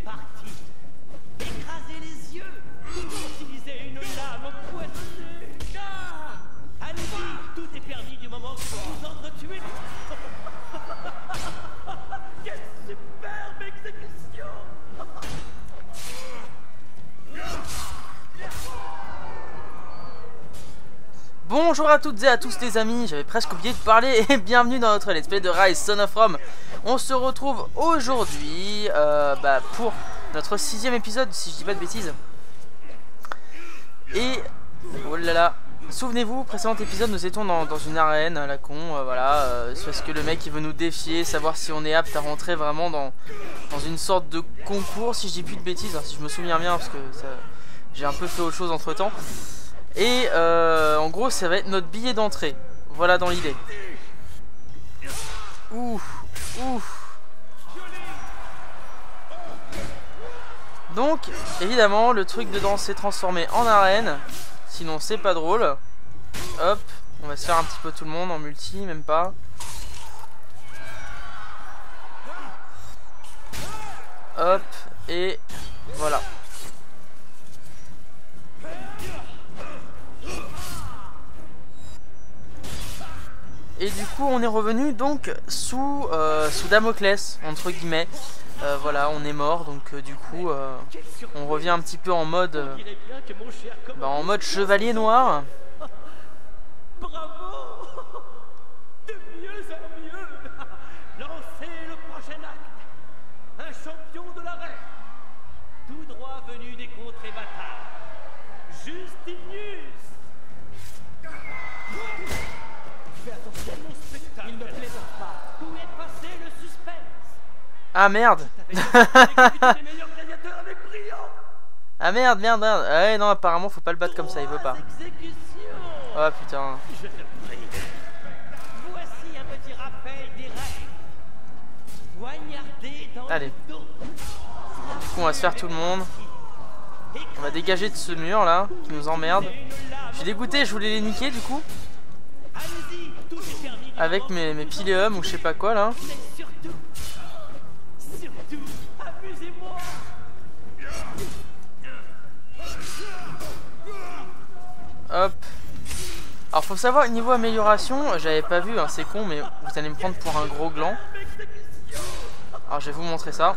parti. Écrasez les yeux. Utilisez une lame pointée. Ah, allez-y, tout est permis du moment que vous vous entretuez. Quelle superbe exécution. Bonjour à toutes et à tous les amis, j'avais presque oublié de parler et bienvenue dans notre let's play de Rise Son of Rome. On se retrouve aujourd'hui pour notre 6ème épisode, si je dis pas de bêtises. Et, oh là là, souvenez-vous, précédent épisode nous étions dans une arène à la con, c'est parce que le mec il veut nous défier, savoir si on est apte à rentrer vraiment dans une sorte de concours, si je dis plus de bêtises, hein, si je me souviens bien, parce que j'ai un peu fait autre chose entre temps. Et en gros ça va être notre billet d'entrée. Voilà dans l'idée. Ouh. Donc évidemment le truc dedans s'est transformé en arène. Sinon c'est pas drôle. Hop. On va se faire un petit peu tout le monde en multi, même pas. Hop. Et voilà. Et du coup on est revenu donc sous Damoclès entre guillemets. Voilà, on est mort donc du coup on revient un petit peu en mode chevalier noir. Bravo. De mieux en mieux. Lancez le prochain acte. Un champion de l'arène. Tout droit venu des contrées batailles. Justinius. Fais attention, mon spectacle. Il ne plaisante pas. Où est passé le suspense? Ah merde. Les meilleurs gladiateurs avec brio. Ah merde. Ah ouais non apparemment faut pas le battre comme ça, il veut pas. Oh putain. Je te prie. Voici un petit rappel des règles. Poignarder dans Allez. le dos. Du coup on va se faire tout le monde. On va dégager de ce mur là qui nous emmerde. Je suis dégoûté, je voulais les niquer du coup. Allez-y, tout est permis. Avec mes piléums ou je sais pas quoi là. Mais surtout, amusez-moi. Hop. Alors faut savoir niveau amélioration, j'avais pas vu, hein, c'est con mais vous allez me prendre pour un gros gland. Alors je vais vous montrer ça.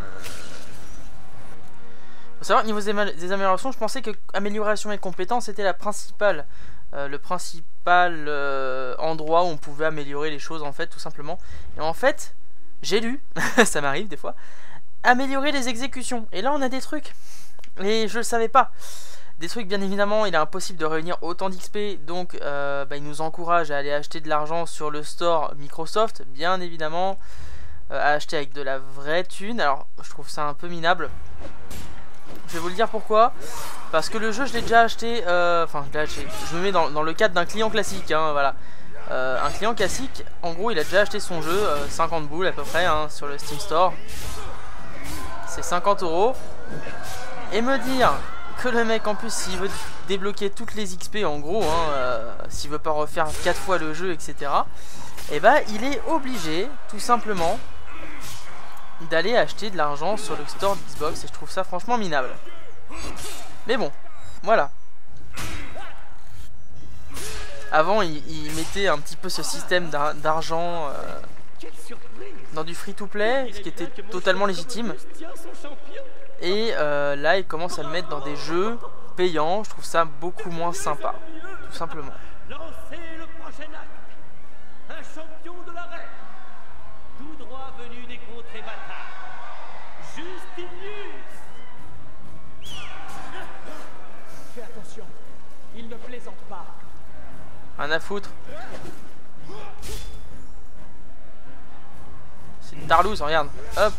Faut savoir niveau des améliorations, je pensais que amélioration et compétences était la principale, le principal endroit où on pouvait améliorer les choses en fait tout simplement. Et en fait, j'ai lu, ça m'arrive des fois, améliorer les exécutions. Et là on a des trucs, et je le savais pas. Des trucs bien évidemment, il est impossible de réunir autant d'XP, donc il nous encourage à aller acheter de l'argent sur le store Microsoft, bien évidemment, à acheter avec de la vraie thune. Alors je trouve ça un peu minable. Je vais vous le dire pourquoi. Parce que le jeu je l'ai déjà acheté, je me mets dans le cadre d'un client classique, hein, voilà. Un client classique, en gros il a déjà acheté son jeu, 50 boules à peu près hein, sur le Steam Store. C'est 50 €. Et me dire que le mec en plus s'il veut débloquer toutes les XP en gros, s'il veut pas refaire 4 fois le jeu etc. Et il est obligé tout simplement d'aller acheter de l'argent sur le store d'Xbox et je trouve ça franchement minable. Mais bon, voilà. Avant il mettait un petit peu ce système d'argent dans du free to play, ce qui était totalement légitime. Et là il commence à le mettre dans des jeux payants, je trouve ça beaucoup moins sympa, tout simplement. Lancez le prochain acte. Un champion de l'arène. Tout droit venu des contrées batailles. Justinius. Fais attention, il ne plaisante pas. Rien à foutre. C'est une tarlouse, regarde. Hop.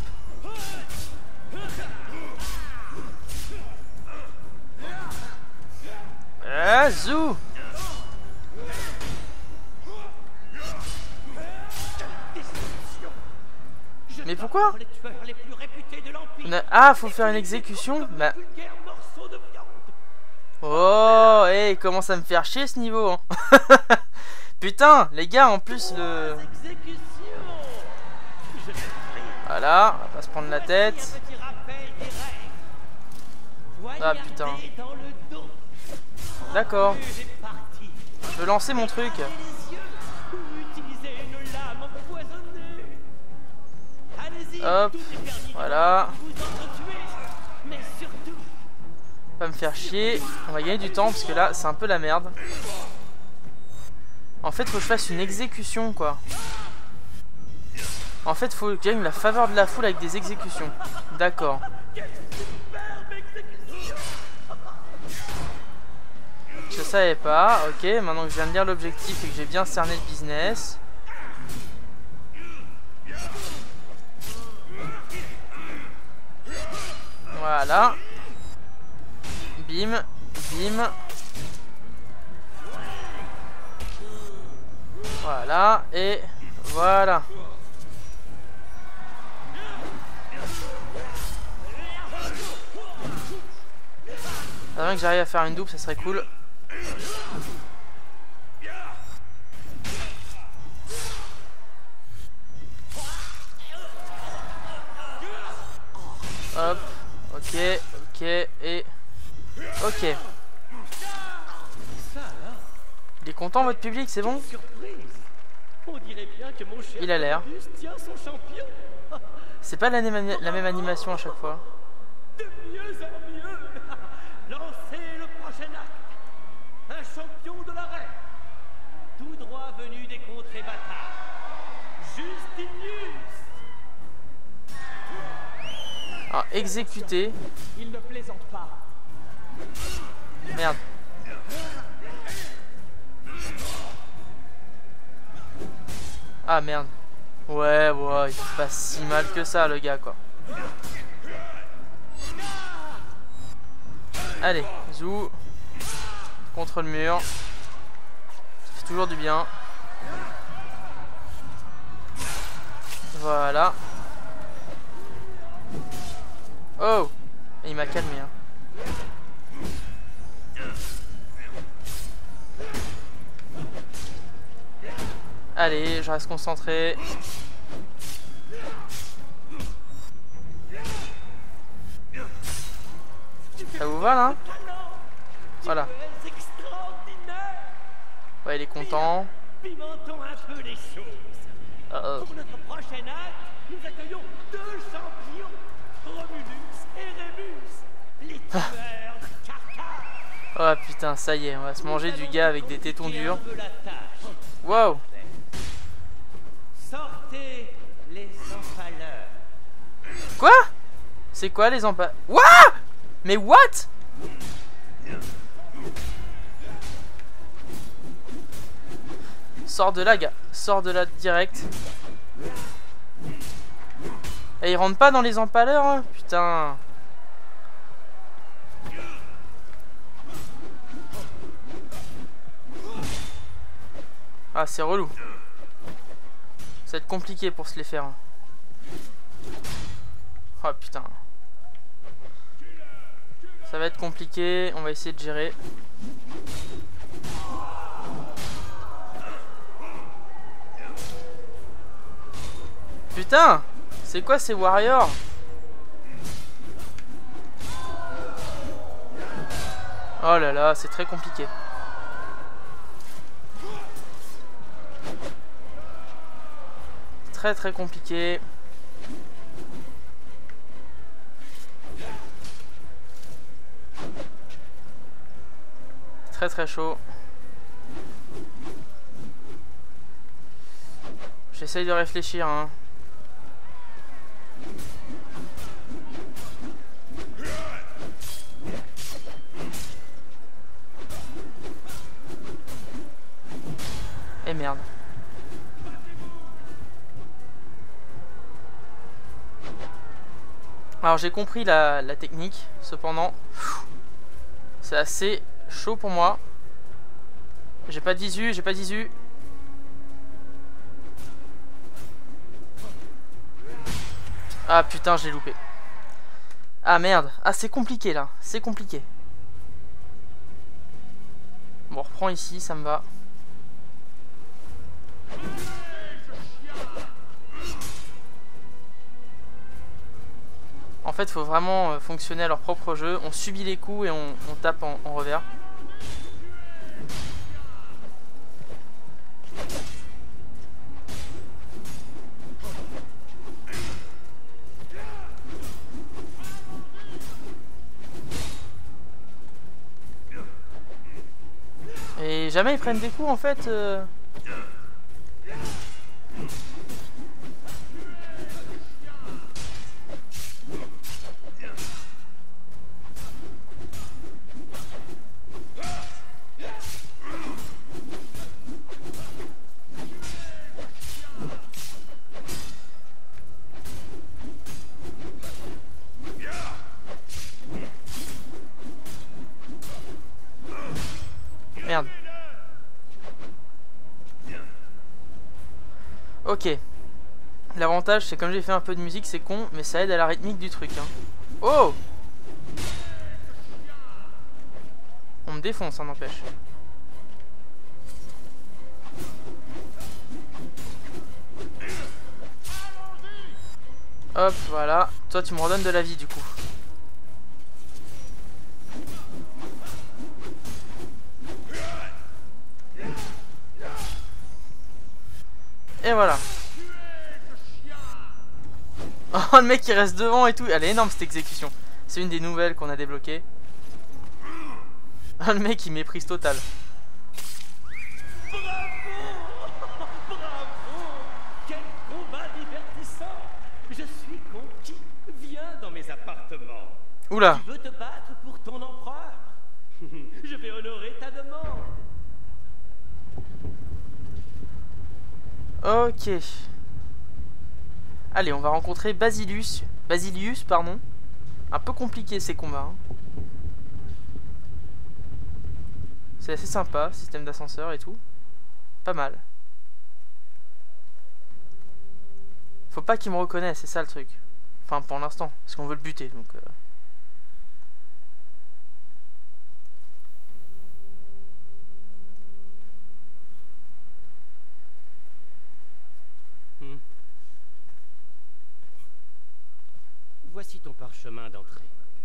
Ah, zou. Mais pourquoi? Ah, faut faire une exécution? Bah. Oh, hey, commence à me faire chier ce niveau. Hein. Putain, les gars, en plus le... Voilà, on va pas se prendre la tête. Ah putain. D'accord. Je veux lancer mon truc. Hop. Voilà. Pas me faire chier. On va gagner du temps parce que là c'est un peu la merde. En fait faut que je fasse une exécution quoi. En fait faut que je gagne la faveur de la foule avec des exécutions. D'accord. Je savais pas. Ok, maintenant que je viens de lire l'objectif et que j'ai bien cerné le business. Voilà. Bim, bim. Voilà, et voilà. Avant que j'arrive à faire une double, ça serait cool. Hop, ok, ok, et... Ok. Il est content votre public, c'est bon? Il a l'air. C'est pas la même animation à chaque fois. De mieux en mieux. Lancez le prochain acte. Un champion de l'arène. Tout droit venu des contrées bâtards. Justinius. Alors, exécuter. Il ne plaisante pas. Merde. Ah merde. Ouais, ouais, il fait pas si mal que ça le gars quoi. Allez, zou. Contre le mur. Ça fait toujours du bien. Voilà. Oh, il m'a calmé hein. Allez, je reste concentré. Ça vous va là? Voilà. Ouais, il est content. Pimentons un peu les choses. Pour notre prochain acte, nous accueillons deux champions, Romulus et Rémus, les tueurs de Carthage. Oh putain, ça y est, on va se manger du gars avec des tétons durs. Wow. Sortez les empaleurs. Quoi? C'est quoi les empaleurs? What? Mais what? Sors de là, gars. Sors de là direct. Et il rentre pas dans les empaleurs, hein? Putain. Ah, c'est relou. Ça va être compliqué pour se les faire. Oh putain. Ça va être compliqué. On va essayer de gérer. Putain! C'est quoi ces warriors? Oh là là, c'est très compliqué. Très très compliqué. Très très chaud. J'essaye de réfléchir hein. Et merde. Alors j'ai compris la technique, cependant c'est assez chaud pour moi. J'ai pas d'isu, j'ai pas d'isu. Ah putain, j'ai loupé. Ah merde, ah c'est compliqué là, c'est compliqué. Bon, on reprend ici, ça me va. En fait fait, faut vraiment fonctionner à leur propre jeu. On subit les coups et on tape en revers. Et jamais ils prennent des coups en fait. Merde. Ok. L'avantage c'est comme j'ai fait un peu de musique, c'est con, mais ça aide à la rythmique du truc. Hein. Oh! On me défonce, ça n'empêche. Hop, voilà. Toi tu me redonnes de la vie du coup. Et voilà. Oh, le mec il reste devant et tout. Elle est énorme cette exécution. C'est une des nouvelles qu'on a débloquées. Oh, le mec il méprise total. Bravo! Bravo! Quel combat divertissant! Je suis conquis. Viens dans mes appartements. Oula. Tu veux te battre pour ton empereur? Je vais honorer ta demande. Ok. Allez, on va rencontrer Basilius, pardon. Un peu compliqué ces combats. Hein. C'est assez sympa, système d'ascenseur et tout. Pas mal. Faut pas qu'il me reconnaisse, c'est ça le truc. Enfin, pour l'instant, parce qu'on veut le buter, donc... Voici ton parchemin d'entrée.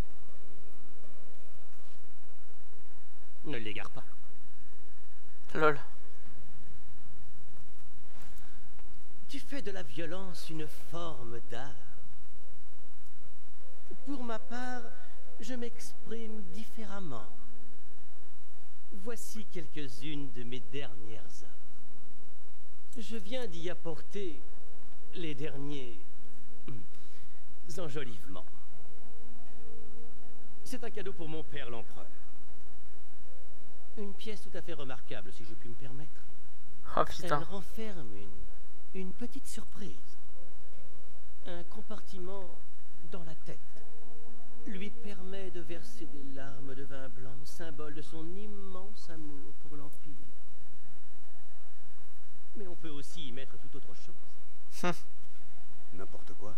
Ne l'égare pas. Lol. Tu fais de la violence une forme d'art. Pour ma part, je m'exprime différemment. Voici quelques-unes de mes dernières œuvres. Je viens d'y apporter les derniers enjolivements. C'est un cadeau pour mon père l'empereur. Une pièce tout à fait remarquable, si je puis me permettre. Oh Elle putain. renferme une petite surprise. Un compartiment dans la tête lui permet de verser des larmes de vin blanc, symbole de son immense amour pour l'Empire. Mais on peut aussi y mettre tout autre chose. N'importe quoi.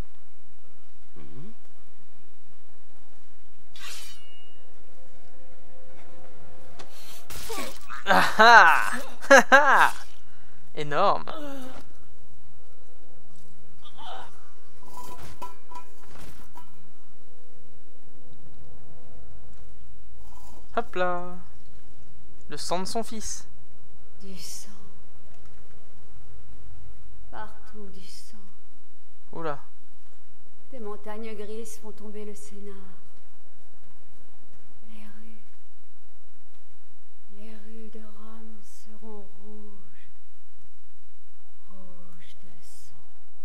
Ah ah. Énorme. Hop là. Le sang de son fils. Du sang. Partout du sang. Oula. Des montagnes grises font tomber le Sénat. Les rues de Rome seront rouges. Rouges de sang.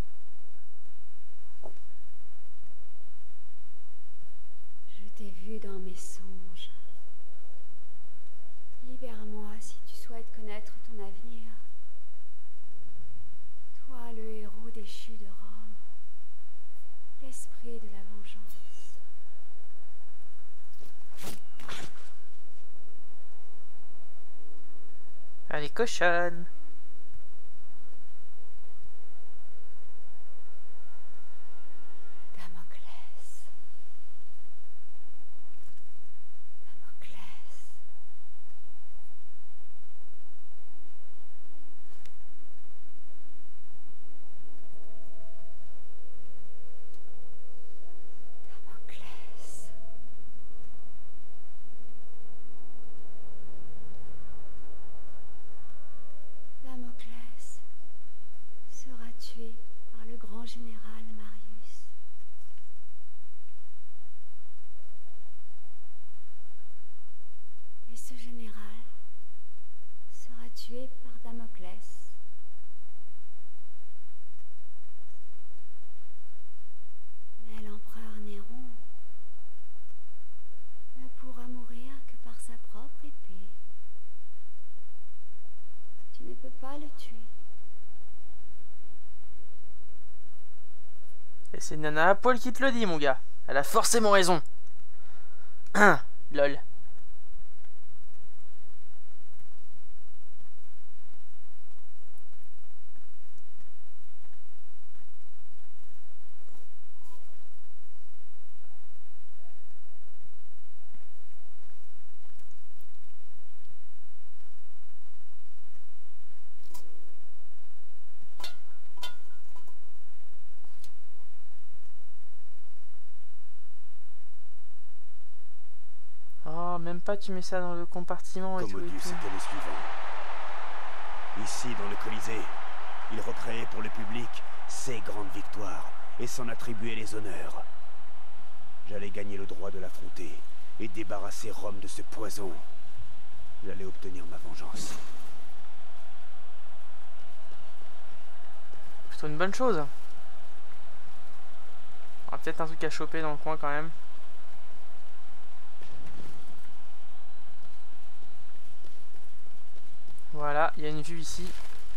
Je t'ai vu dans mes songes. Libère-moi si tu souhaites connaître ton avenir. Toi, le héros déchu de Rome. L'esprit de la vengeance. Elle est cochonne. Damoclès. Damoclès. grand général Marius. Et ce général sera tué par Damoclès. Mais l'empereur Néron ne pourra mourir que par sa propre épée. Tu ne peux pas le tuer. Et c'est Nana à poil qui te le dit, mon gars. Elle a forcément raison. Lol. Oh, même pas tu mets ça dans le compartiment et tout. Commodus était le suivant. Ici, dans le Colisée, il recréait pour le public ses grandes victoires et s'en attribuait les honneurs. J'allais gagner le droit de l'affronter et débarrasser Rome de ce poison. J'allais obtenir ma vengeance. Plutôt une bonne chose. On a peut-être un truc à choper dans le coin quand même. Voilà, il y a une vue ici.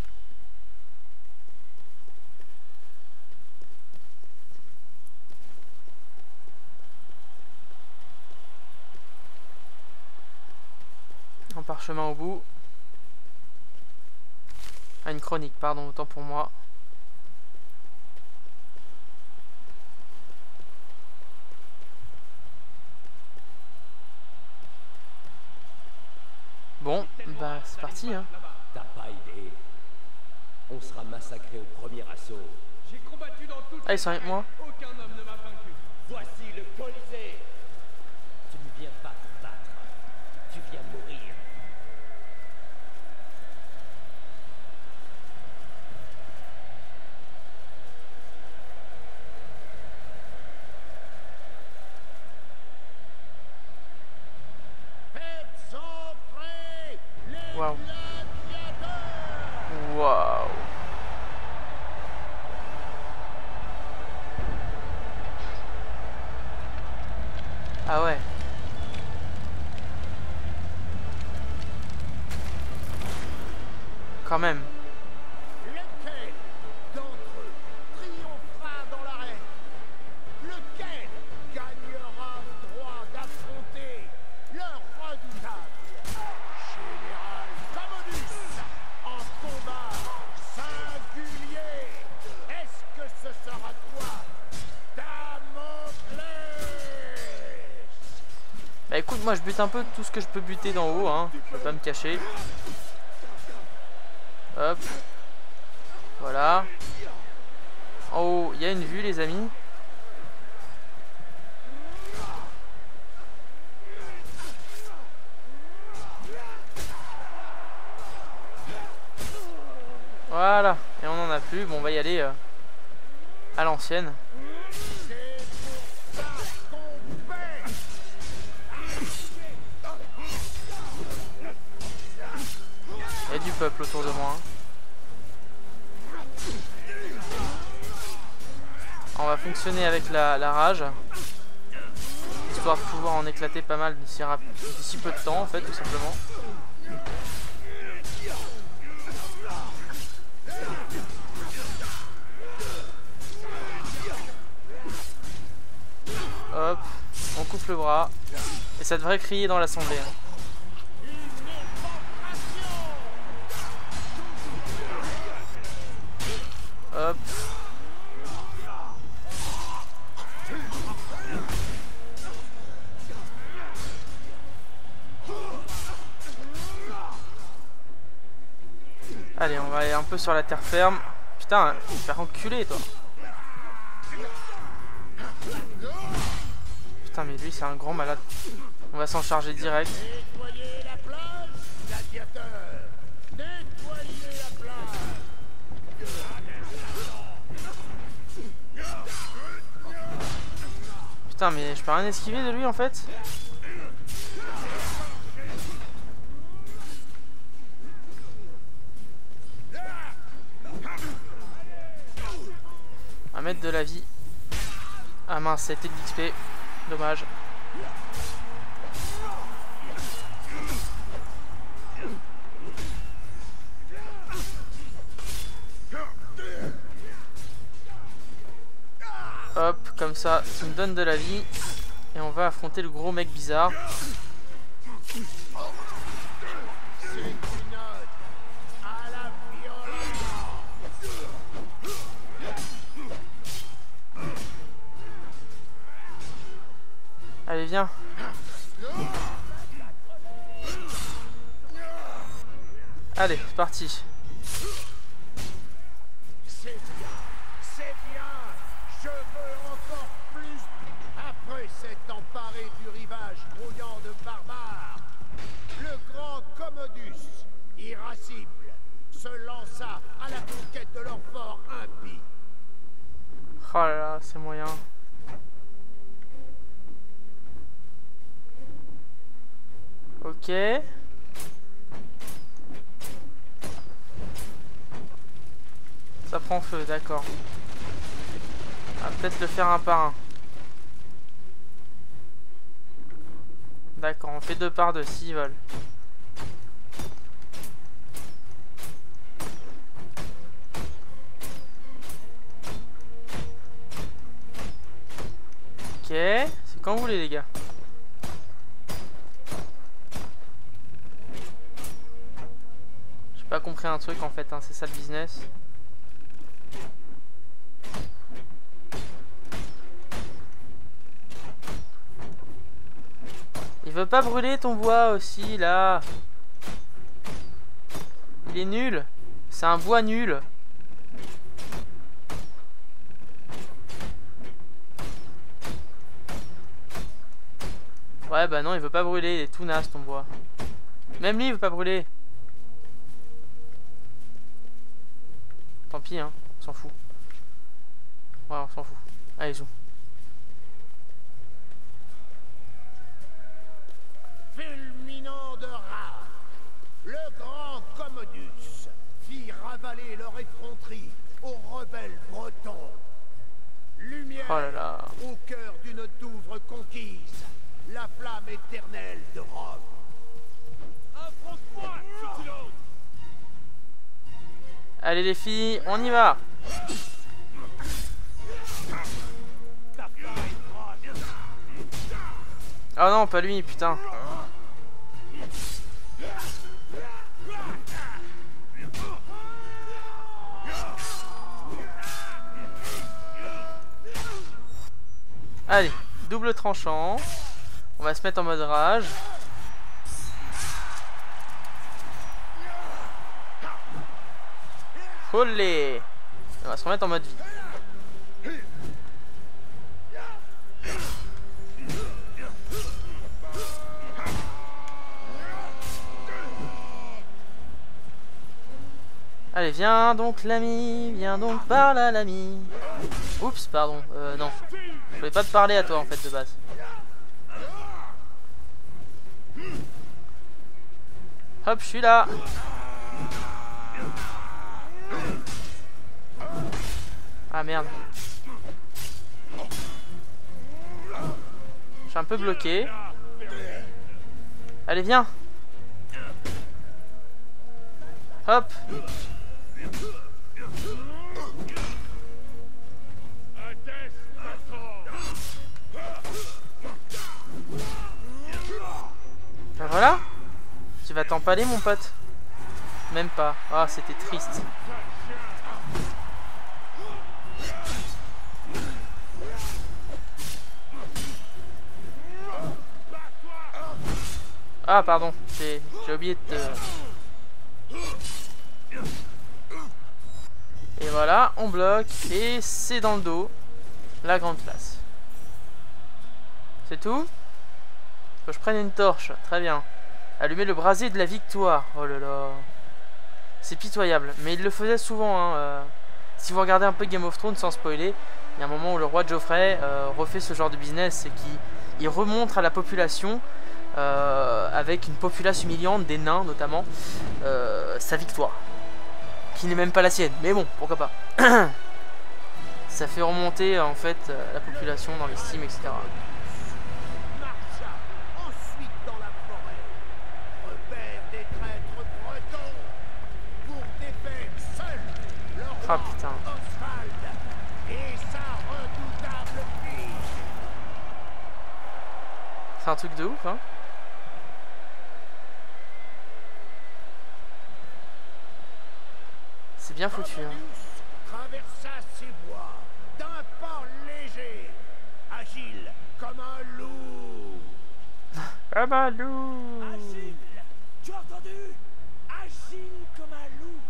Un parchemin au bout. Ah, une chronique, pardon, autant pour moi. Bon, bah c'est parti hein. T'as pas idée. On sera massacré au premier assaut. J'ai combattu dans toute Ah, ils sont avec moi. Aucun homme ne m'a vaincu. Voici le Colisée. Tu ne viens pas te battre. Tu viens mourir. Waouh. Waouh. Ah ouais. Quand même. Lequel d'entre eux triomphera dans l'arène? Lequel gagnera le droit d'affronter leur redoutable général Commodus en combat singulier? Est-ce que ce sera toi, Damoclès? Bah écoute, moi je bute un peu tout ce que je peux buter d'en haut, hein. Je peux pas me cacher. Hop. Voilà. En haut, il y a une vue, les amis. Voilà. Et on en a plus. Bon, on va y aller à l'ancienne. Il y a du peuple autour de moi. On va fonctionner avec la rage. Histoire de pouvoir en éclater pas mal d'ici peu de temps en fait, tout simplement. Hop, on coupe le bras. Et ça devrait crier dans l'assemblée. Hop. Allez, on va aller un peu sur la terre ferme. Putain, faire enculer toi. Putain, mais lui c'est un grand malade. On va s'en charger direct. Nettoyez la plage, gladiateur. Nettoyez la plage. Putain, mais je peux rien esquiver de lui en fait. On va mettre de la vie. Ah mince, c'était de l'XP. Dommage. Hop, comme ça, ça me donne de la vie. Et on va affronter le gros mec bizarre. Allez, viens. Allez, c'est parti. C'est bien, je veux encore plus. Après s'être emparé du rivage grouillant de barbares, le grand Commodus, irascible, se lança à la conquête de leur fort impie. Oh là là, c'est moyen. Ok. Ça prend feu, d'accord. On va peut-être le faire un par un. D'accord, on fait 2 par 2 s'ils veulent. Ok, c'est quand vous voulez les gars. J'ai pas compris un truc en fait, hein, c'est ça le business. Il veut pas brûler ton bois aussi là. Il est nul. C'est un bois nul. Ouais bah non, il veut pas brûler, il est tout naze ton bois. Même lui il veut pas brûler. Tant pis hein, on s'en fout. Ouais on s'en fout. Allez zoom. Fulminant de rage, le grand Commodus fit ravaler leur effronterie aux rebelles bretons. Lumière Oh là là. au cœur d'une Douvre conquise, la flamme éternelle de Rome. Affronte-moi, Cthulhu! Allez les filles, on y va. Oh non, pas lui, putain. Allez, double tranchant. On va se mettre en mode rage. Olé! On va se remettre en mode vie. Allez, viens donc l'ami, viens donc par là l'ami. Oups, pardon, non. Je voulais pas te parler à toi en fait de base. Hop, je suis là. Ah merde. Je suis un peu bloqué. Allez, viens. Hop. Ben voilà. Tu vas t'empaler mon pote. Même pas. Ah, c'était triste. Ah pardon, j'ai oublié de te... Et voilà, on bloque et c'est dans le dos. La grande place. C'est tout? Faut que je prenne une torche, très bien. Allumer le brasier de la victoire. Oh là là. C'est pitoyable, mais il le faisait souvent. Hein. si vous regardez un peu Game of Thrones sans spoiler, il y a un moment où le roi Joffrey refait ce genre de business, c'est qu'il remonte à la population, avec une populace humiliante, des nains notamment, sa victoire. Qui n'est même pas la sienne, mais bon, pourquoi pas. Ça fait remonter en fait la population dans l'estime, etc. Marcha ensuite dans la forêt, repère des traîtres bretons pour défaire seul le roi Ah putain. Oswald et sa redoutable fille. C'est un truc de ouf, hein. C'est bien foutu, hein. Traversa ces bois d'un pas léger, agile comme un loup. Ah bah loup. Agile. Tu as entendu? Agile comme un loup.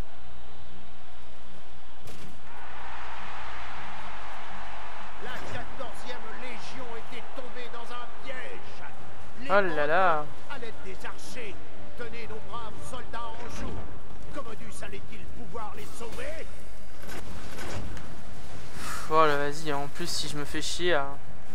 La 14e Légion était tombée dans un piège. Les Oh là là. à l'aide des archers, tenaient nos braves soldats en joue. Commodus allait-il pouvoir les sauver? Voilà, vas-y, en plus si je me fais chier à...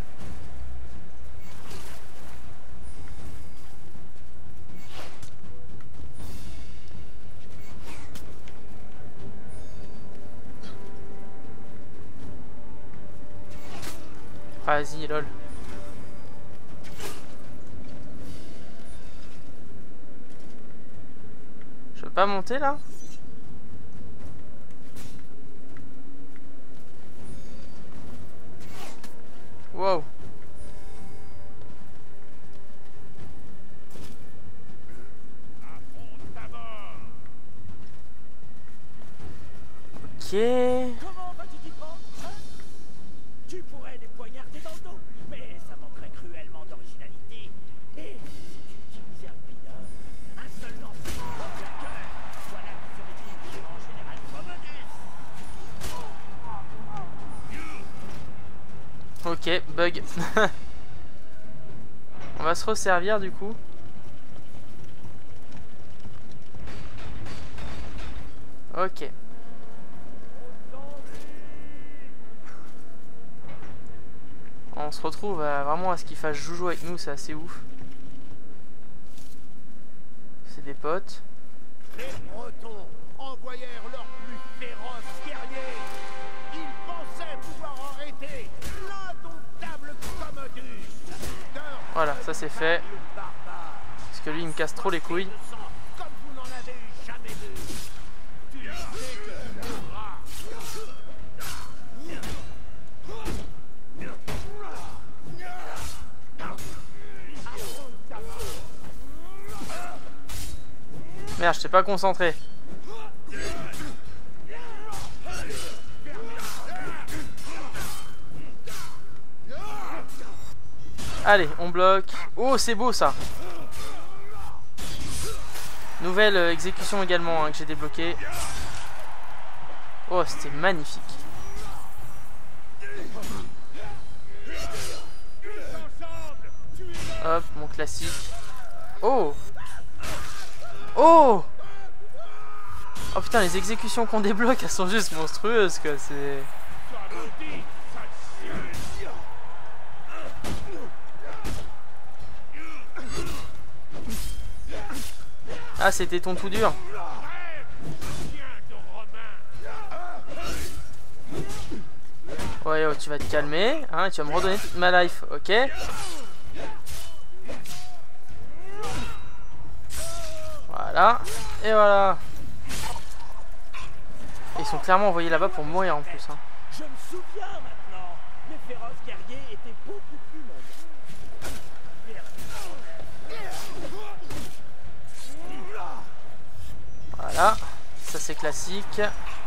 Vas-y, lol. Je peux pas monter là? Wow. Ok. Comment vas-tu t'y prendre, hein? Tu pourrais les poignarder dans le dos, mais ça manquerait cruellement d'originalité. Et si tu utilisais un pineur, un seul lancer dans le cœur, voilà qui serait digne du grand général Commodus. Ok, bug. On va se resservir du coup. Ok. On se retrouve vraiment à ce qu'il fasse joujou avec nous, c'est assez ouf. C'est des potes. Les Bretons envoyèrent leurs plus féroces guerriers. Ils pensaient pouvoir arrêter l'indomptable Commodus. Voilà, ça c'est fait. Parce que lui il me casse trop les couilles. Comme vous n'en avez jamais vu. Tu sais que tu mourras. Merde, je t'ai pas concentré. Allez, on bloque. Oh, c'est beau ça. Nouvelle exécution également hein, que j'ai débloquée. Oh, c'était magnifique. Hop, mon classique. Oh! Oh! Oh putain, les exécutions qu'on débloque, elles sont juste monstrueuses quoi, c'est... Ah, c'était ton tout dur. Ouais, oh, tu vas te calmer, hein, tu vas me redonner toute ma life, ok? Voilà, et voilà. Ils sont clairement envoyés là-bas pour mourir en plus. Hein. Je me souviens maintenant. Les féroces guerriers étaient beaucoup plus nombreux. Voilà, ça c'est classique.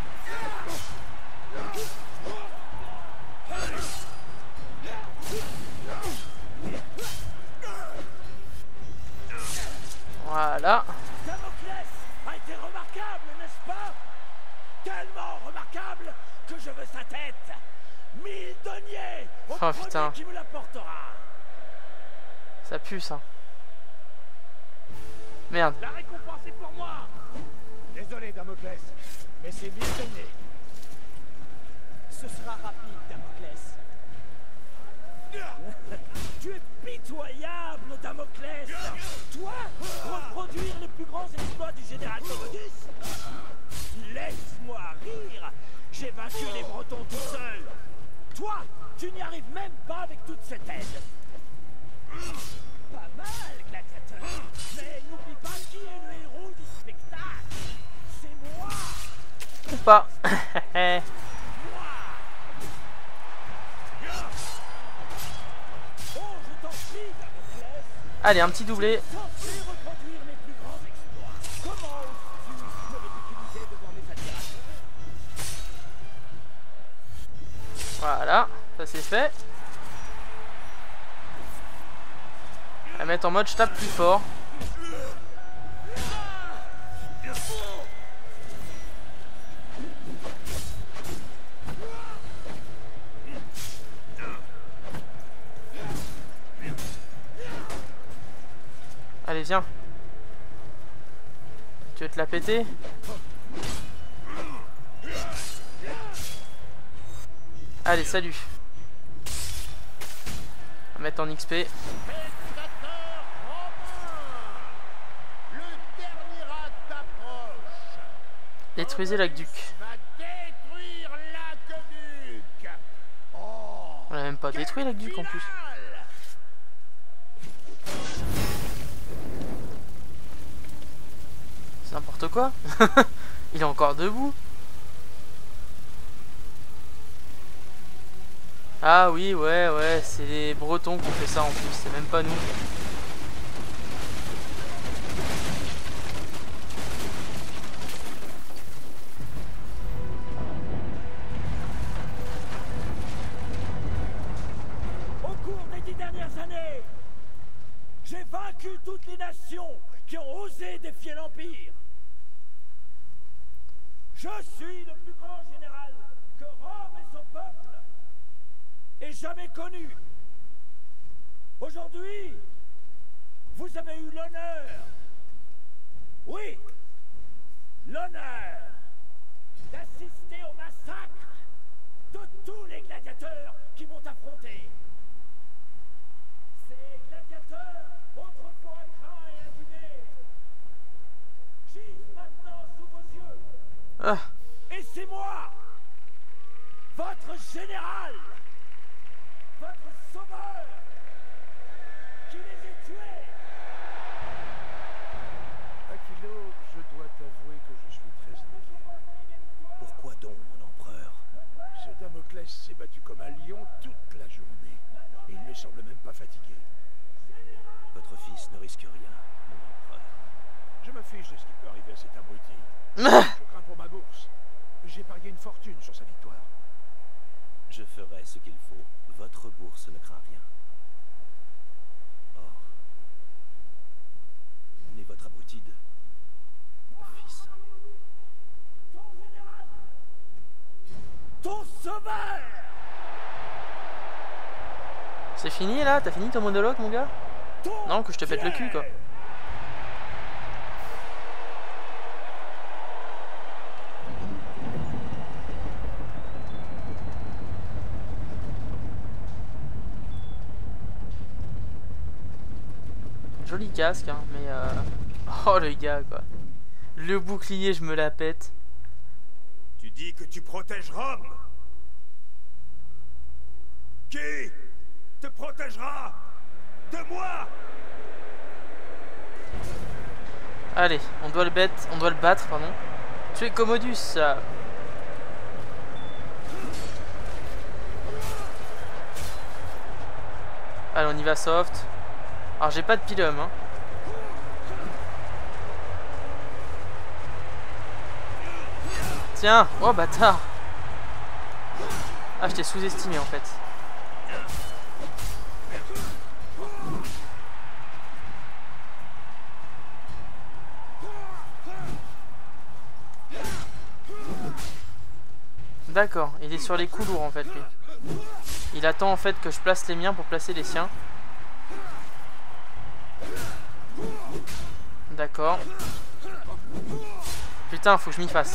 Voilà. Damoclès a été remarquable, n'est-ce pas? Tellement remarquable que je veux sa tête. 1000 deniers au Oh, putain. premier qui me l'apportera. Ça pue ça. Merde. La récompense est pour moi. Désolé, Damoclès, mais c'est 1000 deniers. Damoclès, toi, reproduire les plus grands exploits du général Commodus? Laisse-moi rire. J'ai vaincu les Bretons tout seul. Toi, tu n'y arrives même pas avec toute cette aide. Pas mal, gladiateur. Mais n'oublie pas qui est le héros du spectacle. C'est moi. Ou pas. Oh, je t'en prie, Damoclès. Allez, un petit doublé. Censé reproduire mes plus grands exploits. Comment oses-tu me ridiculiser devant mes admirateurs? Voilà, ça c'est fait. On va mettre en mode je tape plus fort. Allez, viens. Tu veux te la péter? Allez, salut. On va mettre en XP. Spectateurs romains, le dernier acte approche. Détruisez l'aqueduc. Va détruire l'aqueduc. Oh, On a même pas détruit l'aqueduc en plus. finale. C'est n'importe quoi. Il est encore debout. Ah oui, ouais, c'est les Bretons qui ont fait ça en plus, c'est même pas nous. Au cours des 10 dernières années, j'ai vaincu toutes les nations qui ont osé défier l'Empire. Je suis le plus grand général que Rome et son peuple aient jamais connu. Aujourd'hui, vous avez eu l'honneur, oui, l'honneur d'assister au massacre de tous les gladiateurs qui m'ont affronté. Ces gladiateurs, autrefois craints et intimés, gisent maintenant sous vos yeux. Ah, Et c'est moi, votre général, votre sauveur, qui les ai tués. Aquilo, je dois t'avouer que je suis très inquiet. Pourquoi donc, mon empereur? Ce Damoclès s'est battu comme un lion toute la journée. Et il ne semble même pas fatigué. Votre fils ne risque rien, mon empereur. Je m'affiche de ce qui peut arriver à cet abruti. Je crains pour ma bourse. J'ai parié une fortune sur sa victoire. Je ferai ce qu'il faut. Votre bourse ne craint rien. Or, ni votre abruti de fils. Ton sauveur. c'est fini là? T'as fini ton monologue, mon gars? Ton Non, que je te pète le cul, quoi. fier. Joli casque, hein, mais oh le gars, quoi. Le bouclier, je me la pète. Tu dis que tu protèges Rome? Qui te protégera de moi? Allez, on doit le battre, pardon. Tuer Commodus, ça. Allez, on y va soft. Alors j'ai pas de pilum, hein. Tiens, oh bâtard. Ah, je t'ai sous-estimé en fait. D'accord, il est sur les coups lourds en fait lui. Il attend en fait que je place les miens pour placer les siens. D'accord. Putain, faut que je m'y fasse.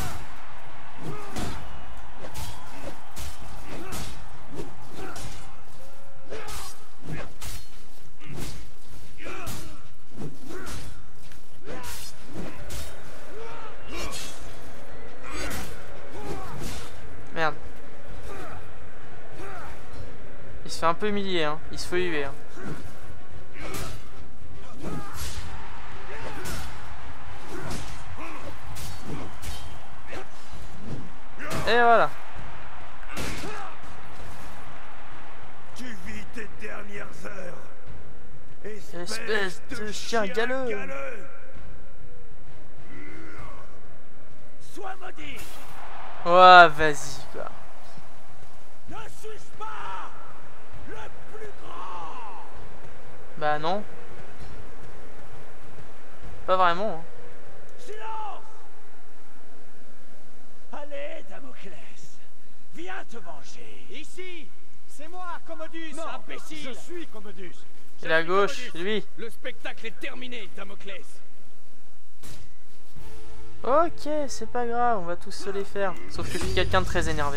se fait un peu humilier, hein. Il se fait huer. Hein. Et voilà. Tu vis tes dernières heures. Espèce de chien galeux. Sois maudit. Ouais, vas-y, quoi. Ne suis-je pas le plus grand? Bah non. Pas vraiment. Hein. Silence! Allez, Damoclès, viens te venger. Ici, c'est moi, Commodus, Non, imbécile. je suis Commodus. Et à gauche, lui. Le spectacle est terminé, Damoclès. Ok, c'est pas grave, on va tous se les faire. Sauf que je suis quelqu'un de très énervé.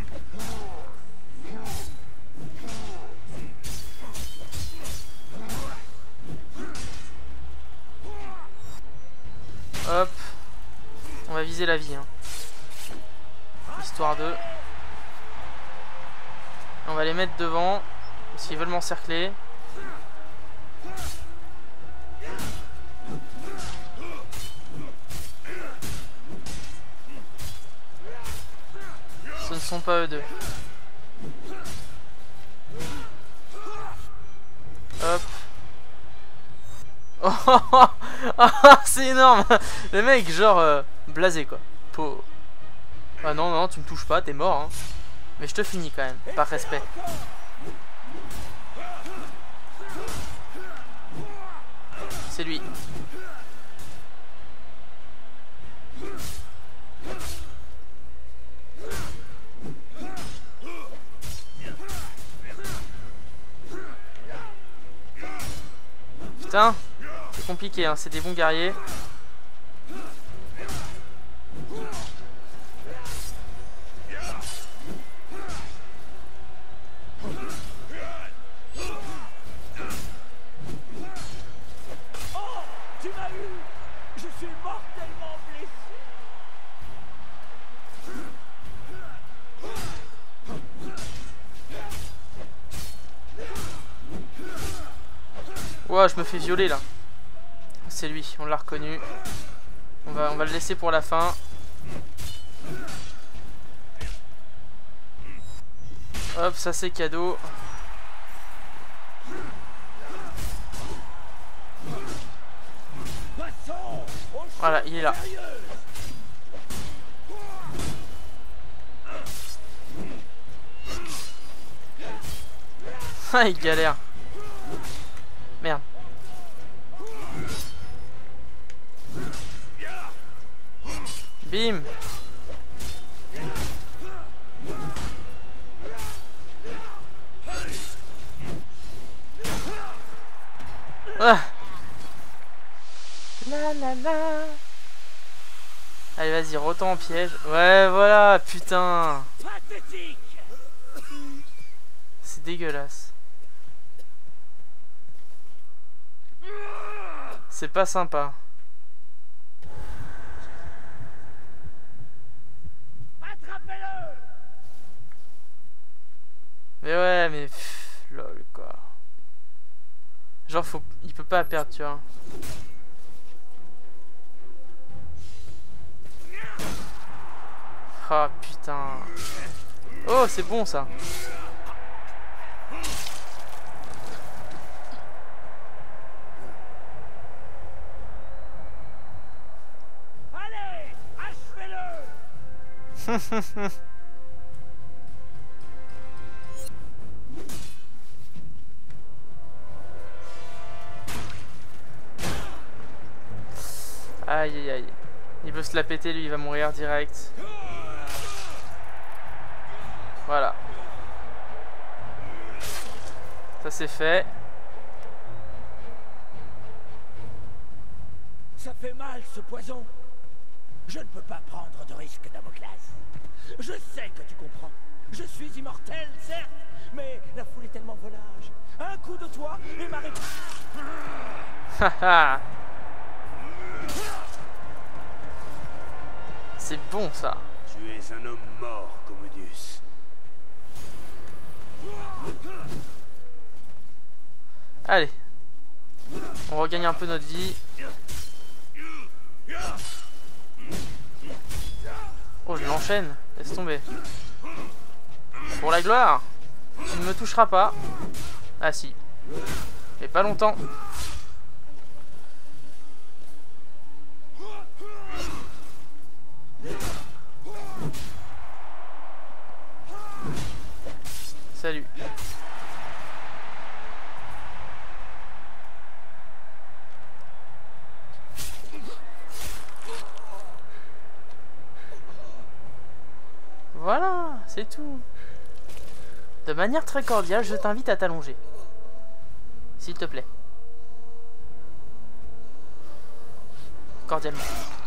Hop. On va viser la vie. Hein. Histoire de... On va les mettre devant. Parce qu'ils veulent m'encercler. Ce ne sont pas eux deux. Hop. Oh, c'est énorme. Le mec genre blasé quoi. Ah non, non, tu me touches pas, t'es mort. Hein. Mais je te finis quand même, par respect. C'est lui. Putain, c'est compliqué, hein. C'est des bons guerriers. Oh, tu m'as eu. Je suis mortellement blessé. Ouah, je me fais violer là. C'est lui, on l'a reconnu. On va le laisser pour la fin. Hop, ça c'est cadeau. Voilà, il est là. Ah, il galère. Merde. Bim. Ah. La la la. Allez, vas-y, retourne en piège. Ouais, voilà, putain. Pathétique. C'est dégueulasse. C'est pas sympa. Attrapez-le. Mais ouais, mais pff, lol quoi. Genre il peut pas perdre, tu vois. Ah putain. Oh, c'est bon ça. Allez, achevez-le. Aïe aïe aïe. Il veut se la péter, lui, il va mourir direct. Voilà. Ça c'est fait. Ça fait mal ce poison. Je ne peux pas prendre de risque, Damoclès. Je sais que tu comprends. Je suis immortel, certes, mais la foule est tellement volage. Un coup de toi et ma réponse. Haha. C'est bon ça. Tu es un homme mort, Commodus. Allez. On regagne un peu notre vie. Oh, je l'enchaîne. Laisse tomber. Pour la gloire. Tu ne me toucheras pas. Ah si. Mais pas longtemps. Salut. Voilà, c'est tout. De manière très cordiale, je t'invite à t'allonger. S'il te plaît. Cordialement.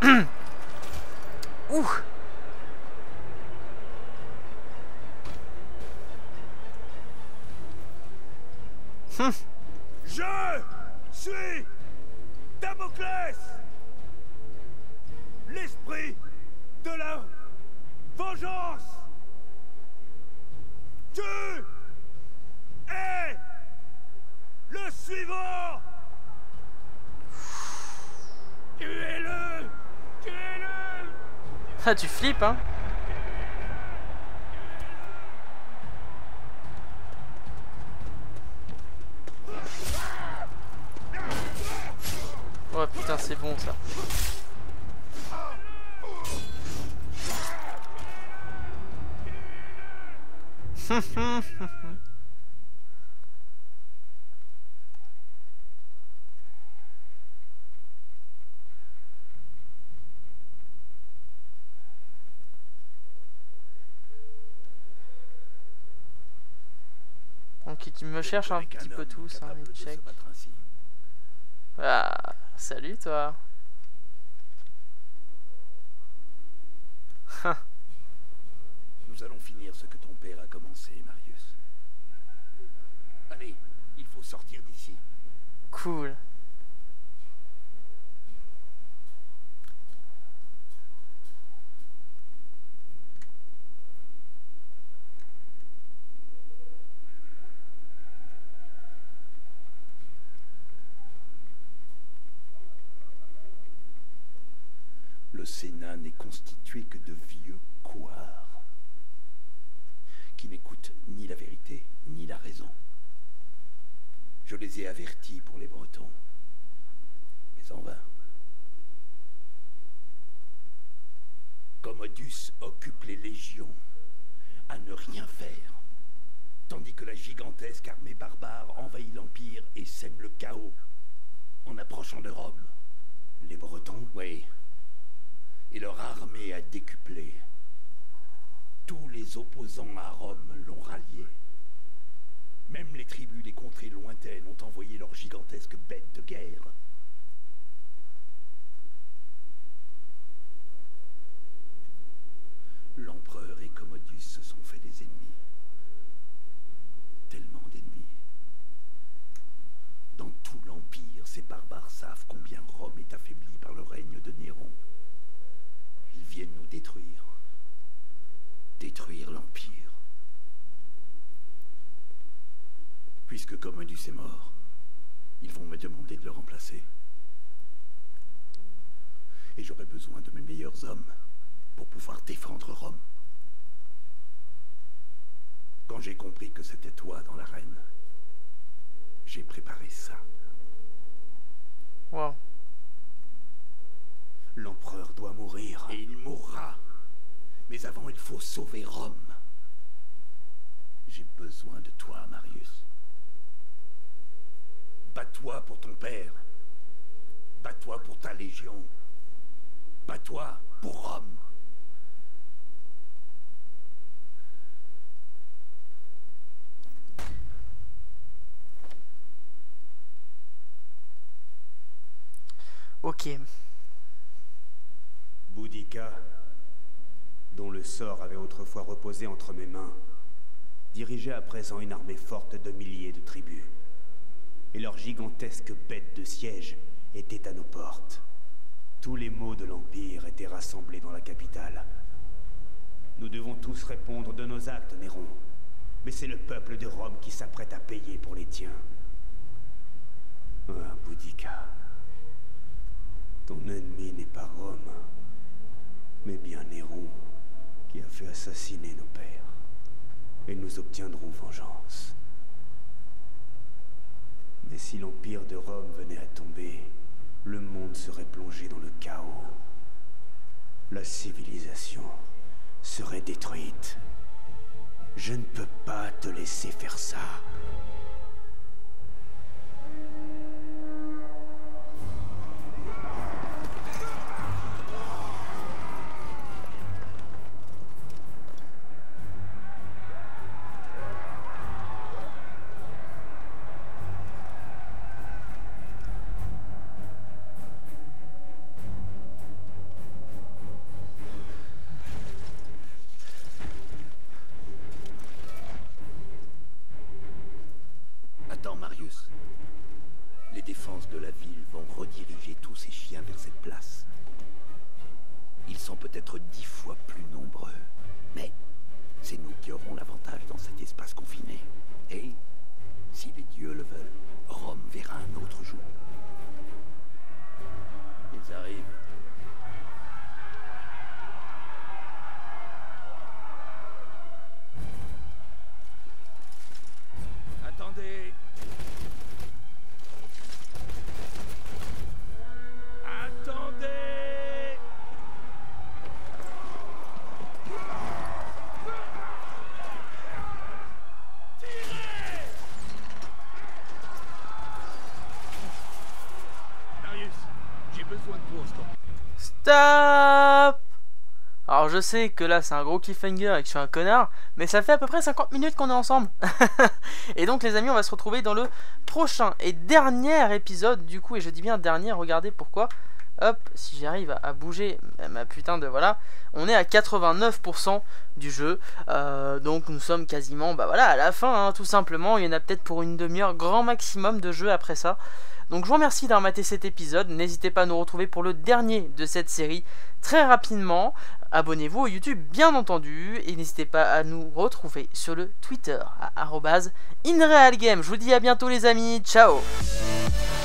Ouh. Je suis Damoclès, l'esprit de la vengeance. Tu es le suivant. Tuez-le. Tuez-le. Ah, tu flippes, hein. Oh putain, c'est bon ça. Donc ils me cherchent un petit peu tous, hein, ils check. Ah, salut toi. Nous allons finir ce que ton père a commencé, Marius. Allez, il faut sortir d'ici. Cool. Le Sénat n'est constitué que de vieux couards qui n'écoutent ni la vérité ni la raison. Je les ai avertis pour les Bretons, mais en vain. Commodus occupe les légions à ne rien faire, tandis que la gigantesque armée barbare envahit l'Empire et sème le chaos en approchant de Rome. Les Bretons? Oui. Et leur armée a décuplé. Tous les opposants à Rome l'ont rallié. Même les tribus des contrées lointaines ont envoyé leurs gigantesques bêtes de guerre. L'empereur et Commodus se sont fait des ennemis. Tellement d'ennemis. Dans tout l'Empire, ces barbares savent combien Rome est affaiblie par le règne de Néron. Ils viennent nous détruire. Détruire l'Empire. Puisque Commodus est mort, ils vont me demander de le remplacer. Et j'aurai besoin de mes meilleurs hommes pour pouvoir défendre Rome. Quand j'ai compris que c'était toi dans l'arène, j'ai préparé ça. Wow. L'empereur doit mourir. Et il mourra. Mais avant, il faut sauver Rome. J'ai besoin de toi, Marius. Bats-toi pour ton père. Bats-toi pour ta légion. Bats-toi pour Rome. Ok. Boudica, dont le sort avait autrefois reposé entre mes mains, dirigeait à présent une armée forte de milliers de tribus. Et leurs gigantesques bêtes de siège étaient à nos portes. Tous les maux de l'Empire étaient rassemblés dans la capitale. Nous devons tous répondre de nos actes, Néron. Mais c'est le peuple de Rome qui s'apprête à payer pour les tiens. Ah, Boudica. Ton ennemi n'est pas Rome, mais bien Néron, qui a fait assassiner nos pères. Et nous obtiendrons vengeance. Mais si l'Empire de Rome venait à tomber, le monde serait plongé dans le chaos. La civilisation serait détruite. Je ne peux pas te laisser faire ça. Attends, Marius. Les défenses de la ville vont rediriger tous ces chiens vers cette place. Ils sont peut-être 10 fois plus nombreux, mais c'est nous qui aurons l'avantage dans cet espace confiné. Et, si les dieux le veulent, Rome verra un autre jour. Ils arrivent. Attendez. Attendez. Marius, j'ai besoin de toi, stop. Stop! Alors je sais que là c'est un gros cliffhanger et que je suis un connard, mais ça fait à peu près 50 minutes qu'on est ensemble. Et donc les amis, on va se retrouver dans le prochain et dernier épisode du coup, et je dis bien dernier, regardez pourquoi. Hop, si j'arrive à bouger ma putain de voilà, on est à 89% du jeu, donc nous sommes quasiment voilà, à la fin, hein, tout simplement. Il y en a peut-être pour une demi-heure, grand maximum de jeu après ça. Donc je vous remercie d'avoir maté cet épisode, n'hésitez pas à nous retrouver pour le dernier de cette série très rapidement. Abonnez-vous au YouTube bien entendu, et n'hésitez pas à nous retrouver sur le Twitter à @InRealGame. Je vous dis à bientôt les amis, ciao.